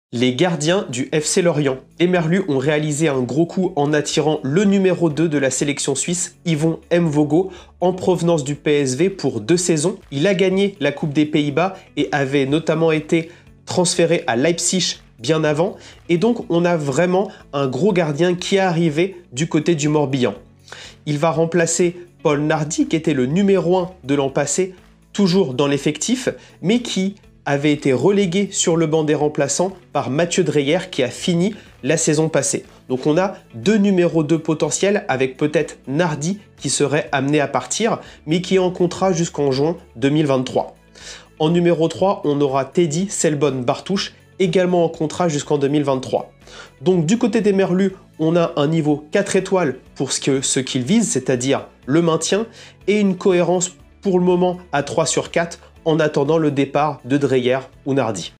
Les gardiens du FC Lorient. Les Merlus ont réalisé un gros coup en attirant le numéro 2 de la sélection suisse, Yvon Mvogo, en provenance du PSV pour 2 saisons. Il a gagné la Coupe des Pays-Bas et avait notamment été transféré à Leipzig bien avant. Et donc on a vraiment un gros gardien qui est arrivé du côté du Morbihan. Il va remplacer Paul Nardi, qui était le numéro 1 de l'an passé, toujours dans l'effectif, mais qui avait été relégué sur le banc des remplaçants par Mathieu Dreyer qui a fini la saison passée. Donc on a deux numéros 2 potentiels avec peut-être Nardi qui serait amené à partir, mais qui est en contrat jusqu'en juin 2023. En numéro 3, on aura Teddy Selbonne-Bartouche, également en contrat jusqu'en 2023. Donc du côté des Merlus, on a un niveau 4 étoiles pour ce qu'ils visent, c'est-à-dire le maintien, et une cohérence pour le moment à 3 sur 4 en attendant le départ de Dreyer ou Nardi.